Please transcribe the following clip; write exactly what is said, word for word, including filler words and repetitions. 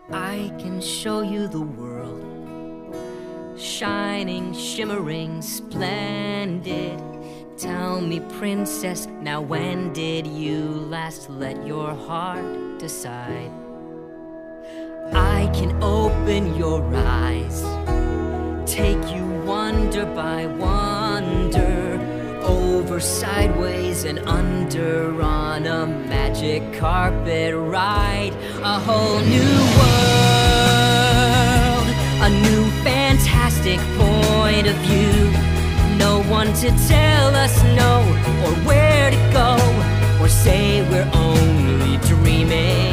I can show you the world, shining, shimmering, splendid. Tell me, princess, now when did you last let your heart decide? I can open your eyes, take you wonder by wonder, over, sideways, and under, on a magic carpet ride. A whole new world, a new fantastic point of view. No one to tell us no, or where to go, or say we're only dreaming.